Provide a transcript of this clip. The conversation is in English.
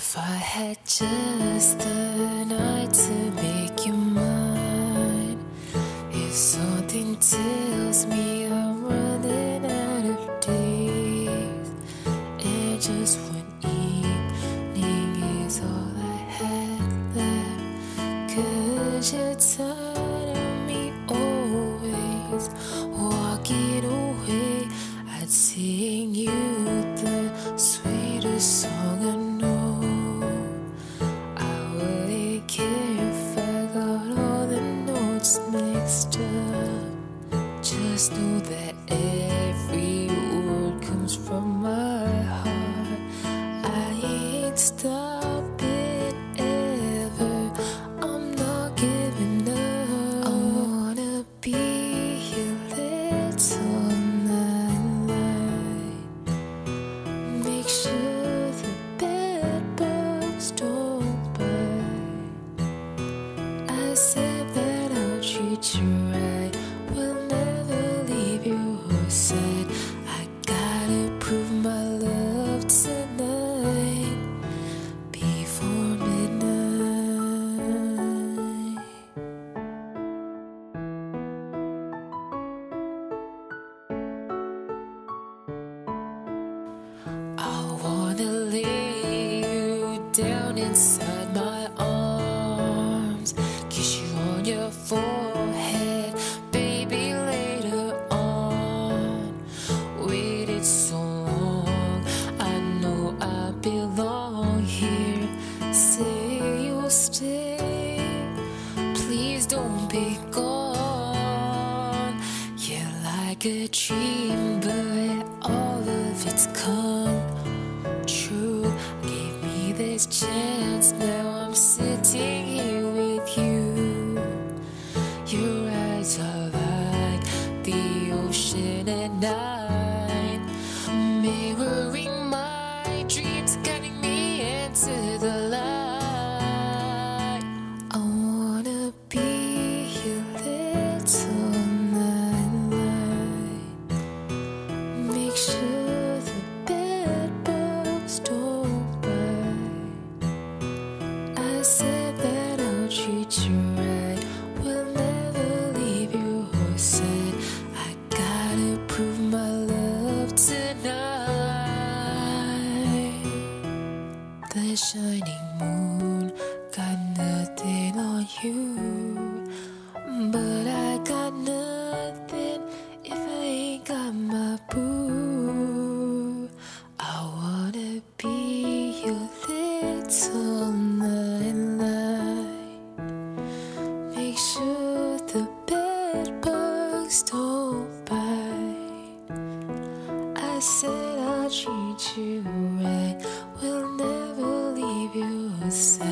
If I had just the night to make you mine, if something tells me I'm running out of days, and just one evening is all I had left, 'cause you're tired of me always walking away, I'd sing you the sweetest song I know. I wouldn't care if I got all the notes mixed up. Just know that every word comes from my heart. I ain't stopping ever, I'm not giving up. I wanna be your little nightlight. Make sure the bed bugs don't bite. I said that I'll treat you right, will never leave your side. I gotta prove my love tonight before midnight. I wanna lay you down inside my arms, kiss you on your forehead, baby, later on. Waited so long, I know I belong here. Say you'll stay, please don't be gone. You're like a dream, but all of it's come true. Give me this chance, now I'm sitting here with you. Your eyes are like the ocean at night, mirroring my dreams, guiding me into the light. I wanna be your little nightlight. Make sure the bed bugs don't bite. I said that I'll treat you right, will never leave your side. I gotta prove my love tonight. The shining moon got nothing on you, but I got nothing if I ain't got my boo. I wanna be your little nightlight. Make sure the bed bugs don't bite. I said I'll treat you right, will never leave your side.